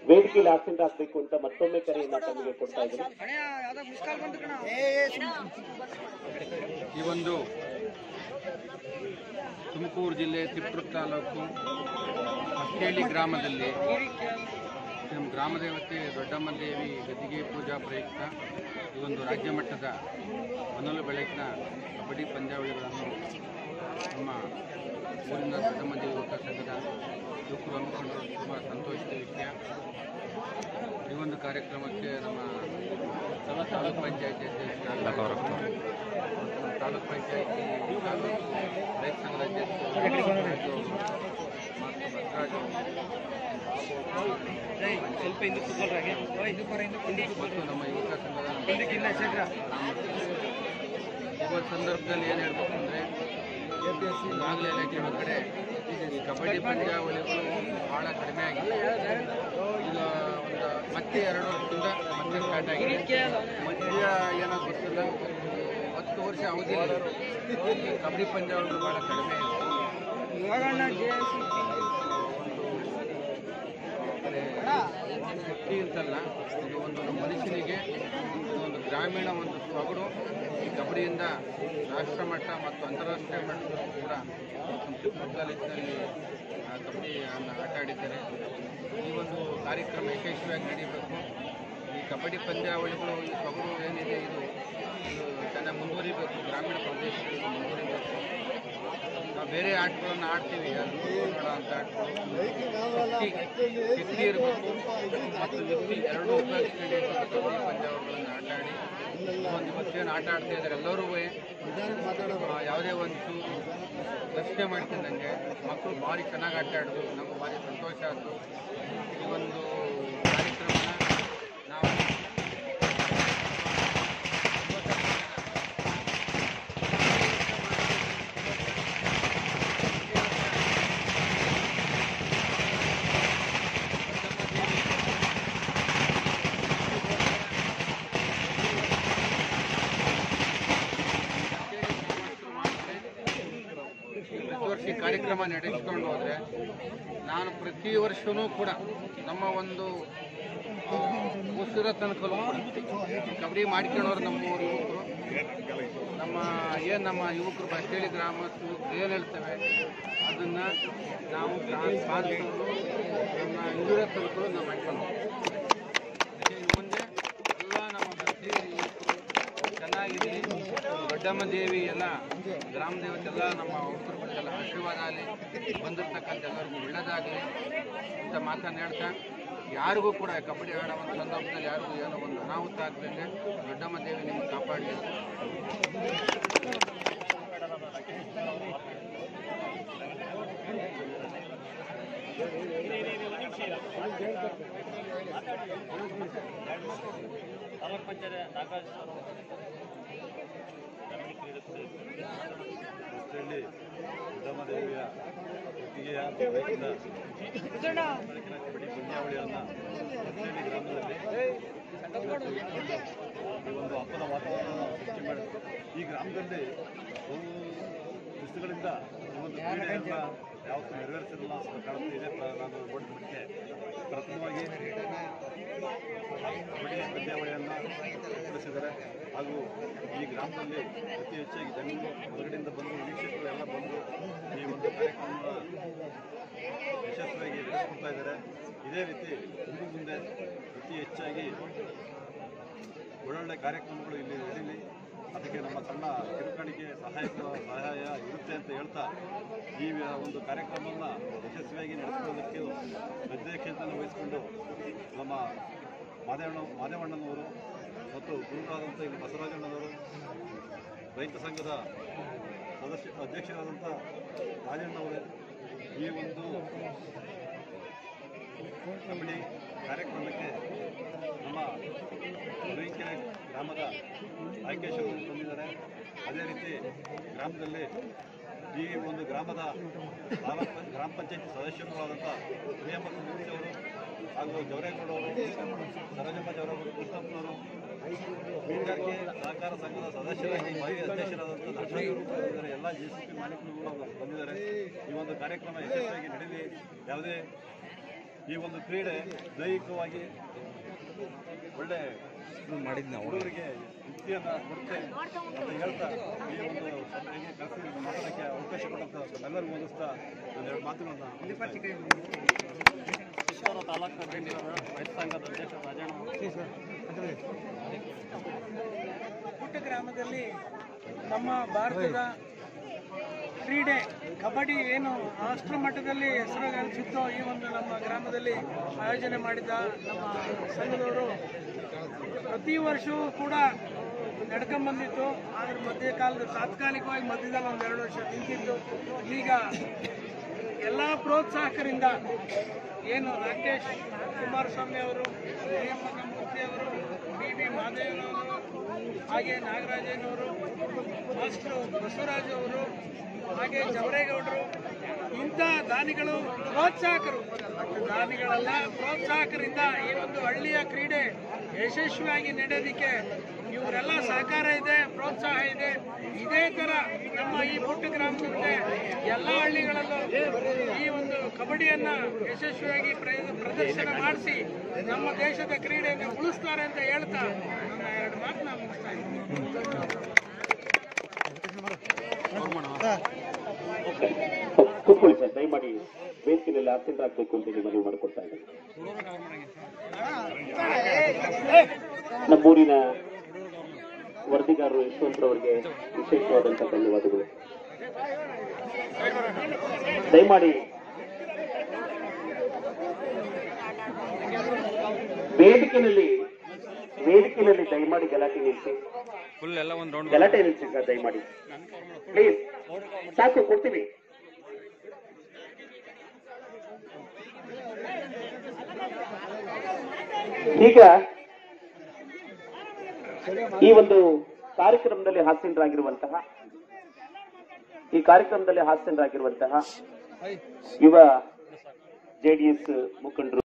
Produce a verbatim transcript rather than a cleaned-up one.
ವೇದಿಕೆಯಲ್ಲಿ ಆಸೀನರಾಗಬೇಕು ಅಂತ ಮತ್ತೊಮ್ಮೆ ಕರೆಯನ್ನ ತಮಗೆ ಕೊಡ್ತಾ ಇದ್ದೀನಿ. ಈ ಒಂದು ತುಮಕೂರು ಜಿಲ್ಲೆ ತಿಪ್ಟೂರು ತಾಲೂಕು ಮಸ್ಕೇಳಿ ಗ್ರಾಮದಲ್ಲಿ ನಮ್ಮ ಗ್ರಾಮ ದೇವತೆ ದೊಡ್ಡಮ್ಮ ದೇವಿ ಗದ್ದಿಗೆ ಪೂಜಾ ಪ್ರಯುಕ್ತ ಈ ಒಂದು ರಾಜ್ಯ ಮಟ್ಟದ ಹೊನಲು ಬೆಳಕಿನ ಕಬಡ್ಡಿ ಪಂದ್ಯಾವಳಿಗಳನ್ನು ನಮ್ಮ ಊರಿನ ದೊಡ್ಡಮ್ಮ ದೇವಿ ಯುವಕ ಸಂಘದ ಯುವಕರು ಹಮ್ಮಿಕೊಂಡರು ತುಂಬ ಸಂತೋಷದ ವಿಷಯ. ಈ ಒಂದು ಕಾರ್ಯಕ್ರಮಕ್ಕೆ ನಮ್ಮ ತಾಲೂಕು ಪಂಚಾಯತಿ ಅಧ್ಯಕ್ಷ ತಾಲೂಕು ಪಂಚಾಯತಿ ರೈತ ಸಂಘದ ಅಧ್ಯಕ್ಷರು ಮತ್ತು ನಮ್ಮ ಯುವಕ ಸಂಘದ ಈ ಸಂದರ್ಭದಲ್ಲಿ ಏನು ಹೇಳ್ಬೇಕು ಅಂದರೆ ಈಗಾಗಲೇ ಕೆಲವು ಕಡೆ ಈ ಕಬಡ್ಡಿ ಪಂದ್ಯಾವಳಿಗಳು ಭಾಳ ಕಡಿಮೆ ಆಗಿದೆ. ಈಗ ಒಂದು ಮತ್ತೆ ಎರಡು ವರ್ಷದಿಂದ ಮತ್ತೆ ಸ್ಟಾರ್ಟ್ ಆಗಿದೆ. ಮಧ್ಯ ಏನೋ ಗೊತ್ತಿಲ್ಲ, ಹತ್ತು ವರ್ಷ ಅವಧಿಯಲ್ಲಿ ಕಬಡ್ಡಿ ಪಂದ್ಯಾವಳಿಗಳು ಭಾಳ ಕಡಿಮೆ ಇದೆ. ಶಕ್ತಿ ಅಂತಲ್ಲ, ಇದು ಒಂದು ಮನುಷ್ಯನಿಗೆ ಒಂದು ಗ್ರಾಮೀಣ ಒಂದು ಸೊಗಡು ಈ ಕಬಡ್ಡಿಯಿಂದ ರಾಷ್ಟ್ರ ಮಟ್ಟ ಮತ್ತು ಅಂತಾರಾಷ್ಟ್ರೀಯ ಮಟ್ಟದಲ್ಲೂ ಕೂಡ ತಿಪ್ಟೂರು ತಾಲೂಕಿನಲ್ಲಿ ಕಬಡ್ಡಿಯನ್ನು ಆಟ ಆಡಿದ್ದಾರೆ. ಈ ಒಂದು ಕಾರ್ಯಕ್ರಮ ಯಶಸ್ವಿಯಾಗಿ ನಡೀಬೇಕು. ಈ ಕಬಡ್ಡಿ ಪಂದ್ಯಾವಳಿಗಳು ಈ ಸೊಗಡು ಏನಿದೆ ಇದು ಇದು ಚೆನ್ನಾಗಿ ಮುಂದುವರಿಬೇಕು, ಗ್ರಾಮೀಣ ಪ್ರದೇಶಗಳಲ್ಲಿ ಮುಂದುವರಿಬೇಕು. ನಾವು ಬೇರೆ ಆಟಗಳನ್ನು ಆಡ್ತೀವಿ, ಅದು ನೋಡ ಅಂತ ಆಟಗಳು ಶಕ್ತಿ ಇರಬೇಕು ಮತ್ತು ಯುಕ್ತಿ ಎರಡೂ ಉಪಯೋಗಿಸ್ಕೊಂಡು ಕಬಡ್ಡಿ ಪಂದ್ಯಾವಳಿಗಳನ್ನು ಆಟ ಆಡಿ ಒಂದು ಇವತ್ತೇನು ಆಟ ಆಡ್ತಾ ಇದ್ದಾರೆ ಎಲ್ಲರೂ ಯಾವುದೇ ಒಂದು ಪ್ರಶ್ನೆ ಮಾಡ್ತಿದ್ದಂಗೆ ಮಕ್ಕಳು ಭಾರಿ ಚೆನ್ನಾಗಿ ಆಟ ಆಡಿದ್ರು. ನಮ್ಗೆ ಭಾರಿ ಸಂತೋಷ ಆಯಿತು. ಈ ಒಂದು ಕಾರ್ಯಕ್ರಮನ ನಾವು ವರ್ಷ ಕಾರ್ಯಕ್ರಮ ನಡೆಸಿಕೊಂಡು ಹೋದರೆ ನಾನು ಪ್ರತಿ ವರ್ಷವೂ ಕೂಡ ನಮ್ಮ ಒಂದು ಉಸಿರ ತನಕಲ್ಲೂ ಕಬಡ್ಡಿ ಮಾಡ್ಕೊಳ್ಳೋರು ನಮ್ಮೂರು ಯುವಕರು, ನಮ್ಮ ಏನು ನಮ್ಮ ಯುವಕರು ಮಸ್ಕೇಳಿ ಗ್ರಾಮಸ್ಥರು ಏನು ಹೇಳ್ತೇವೆ ಅದನ್ನು ನಾವು ಪಾಲಿಸೋರು ನಮ್ಮ ಉಸಿರ ತನಕಲ್ಲೂ ನಾವು ಮಾಡ್ಕೊಂಡು ಮುಂದೆ ಎಲ್ಲ ನಮ್ಮ ಮಸ್ಕೇಳಿ ಚೆನ್ನಾಗಿದೆ. ದೊಡ್ಡಮ್ಮ ದೇವಿ ಎಲ್ಲ ಗ್ರಾಮ ದೇವತೆ ಎಲ್ಲ ನಮ್ಮ ಹುಡುಗರು ಬಿಡ್ತಲ್ಲ ಆಶೀರ್ವಾದ ಆಗಲಿ, ಬಂದಿರ್ತಕ್ಕಂಥ ಎಲ್ಲರಿಗೂ ಒಳ್ಳೆಯದಾಗಲಿ ಅಂತ ಮಾತನ್ನು ಹೇಳ್ತಾ ಯಾರಿಗೂ ಕೂಡ ಕಬಡ್ಡಿ ಆಡೋ ಒಂದು ಸಂದರ್ಭದಲ್ಲಿ ಯಾರಿಗೂ ಏನೋ ಒಂದು ಅನಾಹುತ ಆಗದಂಗೆ ದೊಡ್ಡಮ್ಮ ದೇವಿ ನಿಮಗೆ ಕಾಪಾಡಲಿ. ತಾಲೂಕು ಪಂಚಾಯತ್ ನಾಗರಾಜ್ ರಸ್ತೆಯಲ್ಲಿ ದೊಡ್ಡಮ್ಮದೇವಿಯ ಒಟ್ಟಿಗೆಯ ಬೆಳಕಿನ ಕಬಡ್ಡಿ ಪಂದ್ಯಾವಳಿಯನ್ನು ರಸ್ತೆಯಲ್ಲಿ ಗ್ರಾಮದಲ್ಲಿ ಈ ಒಂದು ಹಬ್ಬದ ವಾತಾವರಣವನ್ನು ಸೃಷ್ಟಿ ಮಾಡಿದ್ರು. ಈ ಗ್ರಾಮದಲ್ಲಿ ಬಹು ದಿವಸಗಳಿಂದ ಈ ಒಂದು ಕ್ರೀಡೆಯನ್ನು ಯಾವತ್ತೂ ನೆರವೇರಿಸಿರಲ್ಲ ಕಾಣುತ್ತೆ. ಇದೆ ನಾನು ನೋಡಿದ್ದಕ್ಕೆ ಪ್ರಥಮವಾಗಿ ಕಬಡ್ಡಿ ಪಂದ್ಯಾವಳಿಯನ್ನು ಏರ್ಪಡಿಸಿದ್ದಾರೆ. ಹಾಗೂ ಈ ಗ್ರಾಮದಲ್ಲಿ ಅತಿ ಹೆಚ್ಚಾಗಿ ಜನರು ಹೊರಗಡೆಯಿಂದ ಬಂದು ವೀಕ್ಷಕರು ಎಲ್ಲ ಬಂದು ಈ ಒಂದು ಕಾರ್ಯಕ್ರಮವನ್ನು ಯಶಸ್ವಿಯಾಗಿ ನಡೆಸಿಕೊಡ್ತಾ ಇದ್ದಾರೆ. ಇದೇ ರೀತಿ ಮುಂದೆ ಮುಂದೆ ಅತಿ ಹೆಚ್ಚಾಗಿ ಒಳ್ಳೊಳ್ಳೆ ಕಾರ್ಯಕ್ರಮಗಳು ಇಲ್ಲಿ ನಡೀಲಿ, ಅದಕ್ಕೆ ನಮ್ಮ ಸಣ್ಣ ಕಿರುಕಾಣಿಕೆ ಸಹಾಯಕ ಸಹಾಯ ಇರುತ್ತೆ ಅಂತ ಹೇಳ್ತಾ ಈ ಒಂದು ಕಾರ್ಯಕ್ರಮವನ್ನು ಯಶಸ್ವಿಯಾಗಿ ನಡೆಸಿಕೊಳ್ಳೋದಕ್ಕೆ ಅಧ್ಯಕ್ಷತೆಯನ್ನು ವಹಿಸಿಕೊಂಡು ನಮ್ಮ ಮಾದೇವಣ್ಣ ಮಾದೇವಣ್ಣನವರು ಮತ್ತು ಗುರುಗಳಾದಂಥ ಇಲ್ಲಿ ಬಸವರಾಜಣ್ಣನವರು, ರೈತ ಸಂಘದ ಸದಸ್ಯ ಅಧ್ಯಕ್ಷರಾದಂಥ ರಾಜಣ್ಣವರೇ ಈ ಒಂದು ಕಬಡ್ಡಿ ಕಾರ್ಯಕ್ರಮಕ್ಕೆ ನಮ್ಮ ಹೊರಕೆರೆ ಗ್ರಾಮದ ಆಯ್ಕೆಶರು ಬಂದಿದ್ದಾರೆ. ಅದೇ ರೀತಿ ಗ್ರಾಮದಲ್ಲಿ ಈ ಒಂದು ಗ್ರಾಮದ ತಾಲೂಕು ಗ್ರಾಮ ಪಂಚಾಯತಿ ಸದಸ್ಯರು ಆದಂಥ ಪ್ರಿಯಮ್ಮ ಮೂರ್ತಿ ಅವರು ಹಾಗೂ ಜವರೇಗೌಡವರು, ಸರೋಜಮ್ಮ ಜವರೇಗೌಡ, ಕೃಷ್ಣಪ್ಪನವರು, ಮೀನುಗಾರಿಕೆ ಸಹಕಾರ ಸಂಘದ ಸದಸ್ಯರಾಗಿ ಮಾಜಿ ಅಧ್ಯಕ್ಷರಾದಂಥ ದರ್ಶನವರು ಬಂದಿದ್ದಾರೆ. ಎಲ್ಲ ಜೆ ಸಿ ಪಿ ಮಾಲೀಕರು ಕೂಡ ಬಂದಿದ್ದಾರೆ. ಈ ಒಂದು ಕಾರ್ಯಕ್ರಮ ಯಶಸ್ವಿಯಾಗಿ ನಡೆಯಲಿ, ಯಾವುದೇ ಈ ಒಂದು ಕ್ರೀಡೆ ದೈಹಿಕವಾಗಿ ಒಳ್ಳೆ ಹುಡುಗರಿಗೆ ಯುಕ್ತಿಯನ್ನು ಕೊಡುತ್ತೆ ಅಂತ ಹೇಳ್ತಾ ಈ ಒಂದು ಸಭೆಗೆ ಕರೆಸಿ ಮಾತಾಡೋಕ್ಕೆ ಅವಕಾಶ ಕೊಟ್ಟಂತ ನಮ್ಮೆಲ್ಲರಿಗೂ ಓದಿಸ್ತಾ ಒಂದೆರಡು ಮಾತುಗಳನ್ನ ಕಿತ್ತೂರು ತಾಲೂಕು ರೈತ ಸಂಘದ ಅಧ್ಯಕ್ಷ ರಾಜಣ್ಣ. ಪುಟ್ಟ ಗ್ರಾಮದಲ್ಲಿ ನಮ್ಮ ಭಾರತದ ಕ್ರೀಡೆ ಕಬಡ್ಡಿ ಏನು ರಾಷ್ಟ್ರ ಮಟ್ಟದಲ್ಲಿ ಹೆಸರುಗಳಿಸಿತ್ತೋ ಈ ಒಂದು ನಮ್ಮ ಗ್ರಾಮದಲ್ಲಿ ಆಯೋಜನೆ ಮಾಡಿದ ನಮ್ಮ ಸಂಘದವರು ಪ್ರತಿ ವರ್ಷವೂ ಕೂಡ ನಡ್ಕೊಂಬಂದಿತ್ತು. ಆದರೆ ಮಧ್ಯಕಾಲದ ತಾತ್ಕಾಲಿಕವಾಗಿ ಮಧ್ಯದಲ್ಲಿ ಒಂದೆರಡು ವರ್ಷ ನಿಂತಿತ್ತು. ಈಗ ಎಲ್ಲ ಪ್ರೋತ್ಸಾಹಕರಿಂದ ಏನು ರಾಕೇಶ್ ಕುಮಾರಸ್ವಾಮಿ ಅವರು, ಪ್ರಿಯಮ್ಮಕ್ಕ ಮೂರ್ತಿ ಅವರು, ಬಿ ಬಿ ಮಾದೇವನವರು, ಹಾಗೆ ನಾಗರಾಜನವರು, ಮಾಸ್ಟರ್ ಬಸವರಾಜ್ ಅವರು, ಹಾಗೆ ಜವರೇಗೌಡರು, ಇಂಥ ದಾನಿಗಳು ಪ್ರೋತ್ಸಾಹಕರು, ದಾನಿಗಳೆಲ್ಲ ಪ್ರೋತ್ಸಾಹಕರಿಂದ ಈ ಒಂದು ಹಳ್ಳಿಯ ಕ್ರೀಡೆ ಯಶಸ್ವಿಯಾಗಿ ನಡೆಯೋದಕ್ಕೆ ಇವರೆಲ್ಲ ಸಹಕಾರ ಇದೆ, ಪ್ರೋತ್ಸಾಹ ಇದೆ. ಇದೇ ಥರ ನಮ್ಮ ಈ ಪುಟ್ಟ ಗ್ರಾಮದಲ್ಲಿ ಎಲ್ಲ ಹಳ್ಳಿಗಳಲ್ಲೂ ಈ ಒಂದು ಕಬಡ್ಡಿಯನ್ನು ಯಶಸ್ವಿಯಾಗಿ ಪ್ರದರ್ಶನ ಮಾಡಿಸಿ ನಮ್ಮ ದೇಶದ ಕ್ರೀಡೆಯನ್ನು ಉಳಿಸ್ತಾರೆ ಅಂತ ಹೇಳ್ತಾ ನನ್ನ ಎರಡು ಮಾತು ನಾನು ಮುಗಿಸ್ತಾ ಇದ್ದೀನಿ. ಕೂತ್ಕೊಳ್ಳಿ ಸರ್, ದಯಮಾಡಿ ವೇದಿಕೆಯಲ್ಲಿ ಆಸೀನರಾಗಬೇಕು ಅಂತ ಹೇಳಿ ಮನವಿ ಮಾಡಿಕೊಡ್ತಾ ಇದ್ದೀನಿ. ನಮ್ಮೂರಿನ ವರದಿಗಾರರು ಯಶವಂತರವರಿಗೆ ವಿಶೇಷವಾದಂತಹ ಧನ್ಯವಾದಗಳು. ದಯಮಾಡಿ ವೇದಿಕೆಯಲ್ಲಿ ವೇದಿಕೆಯಲ್ಲಿ ದಯಮಾಡಿ ಗಲಾಟೆ ನಿಲ್ಲಿಸಿ, ಗಲಾಟೆ ನಿಲ್ಲಿಸಿ ಸರ್, ದಯಮಾಡಿ ಪ್ಲೀಸ್. ಸಾಕು, ಕೊಡ್ತೀವಿ. ಈಗ ಈ ಒಂದು ಕಾರ್ಯಕ್ರಮದಲ್ಲಿ ಹಾಸ್ಯರಾಗಿರುವಂತಹ ಈ ಕಾರ್ಯಕ್ರಮದಲ್ಲಿ ಹಾಸ್ಯರಾಗಿರುವಂತಹ ಯುವ ಜೆಡಿಎಸ್ ಮುಖಂಡರು